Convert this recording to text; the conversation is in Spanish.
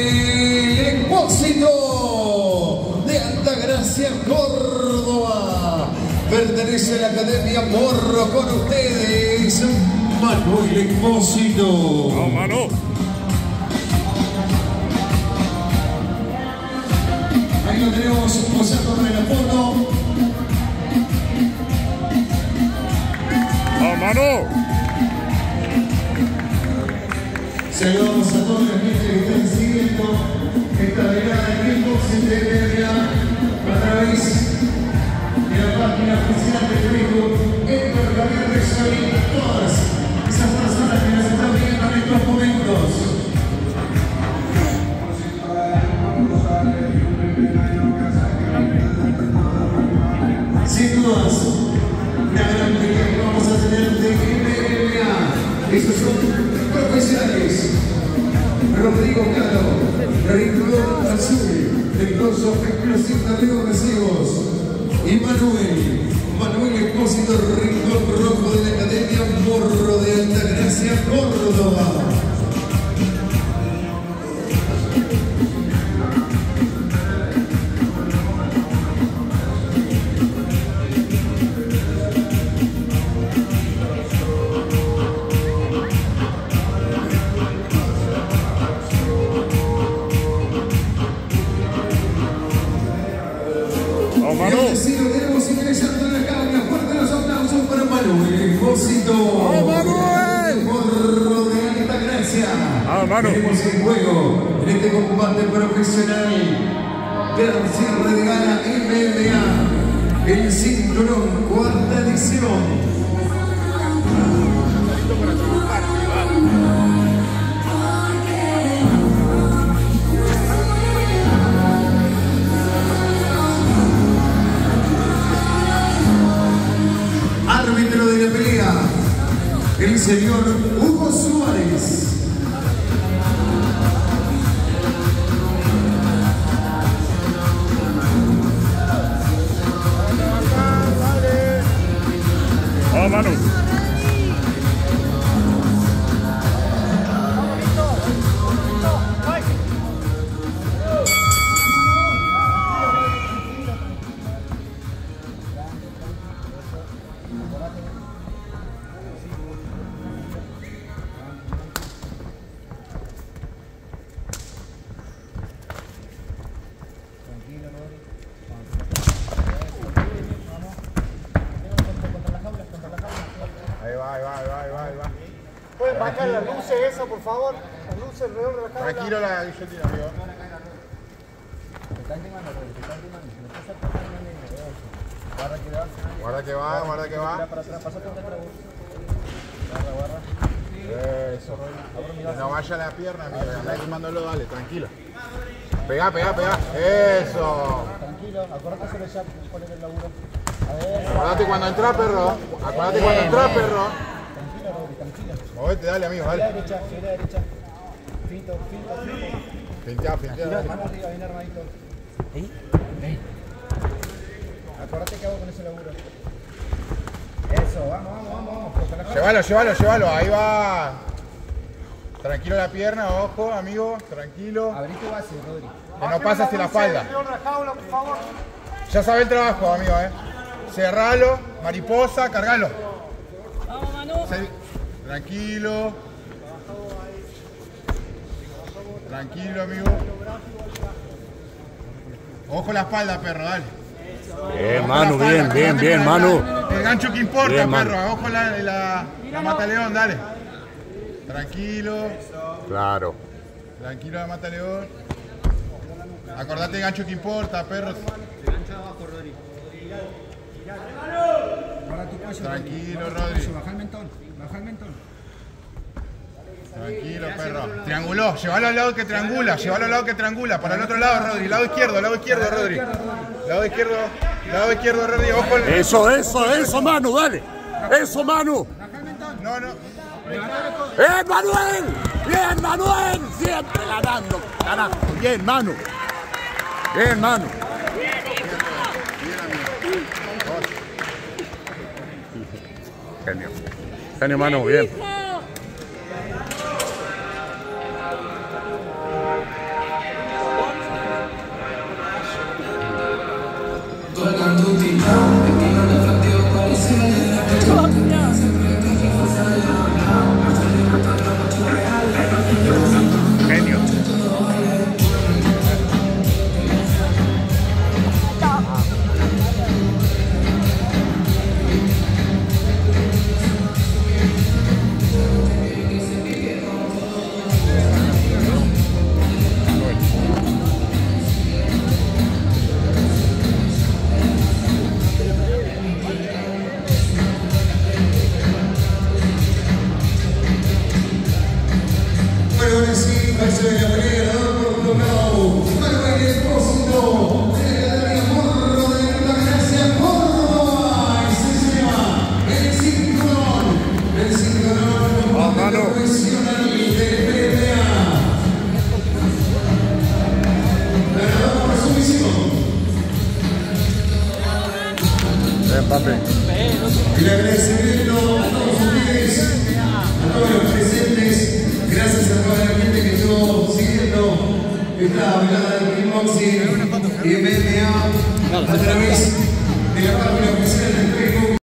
Expósito de Altagracia, Córdoba. Pertenece a la Academia Morro. Con ustedes, Manuel Expósito. ¡No, mano! Ahí lo tenemos posando en la foto. ¡No, mano! Saludamos a toda la gente que están siguiendo esta velada de tiempo centenaria a través de la página oficial de Facebook Héctor Javier Resolí, todas esas personas que nos están viendo en estos momentos. Sin dudas, una gran pelea que vamos a tener de MMA. Estos son profesionales. Rodrigo Caro, Rincón Azul, del Coso Exclusivo de Río Recibos. Y Manuel Expósito, Rincón Rojo de la Academia Morro de Altagracia, Córdoba. Así lo tenemos ingresando en la jaula. Fuerte los aplausos para Manuel Expósito. ¡Oh, Manuel! Morro de Altagracia. ¡Ah, mano! Tenemos en juego en este combate profesional del cierre de gala MMA. El cinturón, cuarta edición. Árbitro de la pelea, el señor Hugo Suárez. ¡Oh, mano! Ahí va. ¿Pueden bajar las luces esas, por favor? Las luces alrededor de la cámara. Tranquilo la guillotina, amigo. Guarda que va. Eso. No vaya la pierna, amigo. Andá quemándolo, dale, tranquilo. Pegá. Eso. Tranquilo, acordate hacer ya cuál es el laburo. Acordate cuando entra, perro. Tranquilo, tranquilo. Movete, dale, amigo, dale. Derecha. Finto. Fintea. Mano arriba, bien armadito. Acordate que hago con ese laburo. Eso, vamos. Llévalo. Ahí va. Tranquilo la pierna, ojo, amigo. Tranquilo. Abrí tu base, Rodri. Que no pasa hacia la espalda. Ya sabe el trabajo, amigo, Cerralo, mariposa, cargalo. Vamos, Manu. Tranquilo, amigo. Ojo la espalda, perro, dale. Bien, Manu, bien, Manu. El gancho que importa, Bien, perro. Manu. Ojo la mata león, dale. Tranquilo. Claro. Tranquilo la mata león. Acordate el gancho que importa, perro. Tranquilo, Rodri. Baja el mentón. Tranquilo, perro. Trianguló. Llévalo al lado que triangula. Para el otro lado, Rodri. Lado izquierdo, Rodri. Lado izquierdo, Rodri. Ojo. Eso, Manu, dale. Eso, Manu. No. Manuel! Bien, Manuel. Siempre ganando, carajo. Bien, Manu. Genio, Manu, bien. Bien, papi. El agradecimiento a todos ustedes, a todos los presentes, gracias a toda la gente que estuvo siguiendo esta velada de kickboxing y MMA a través de la página oficial del Facebook.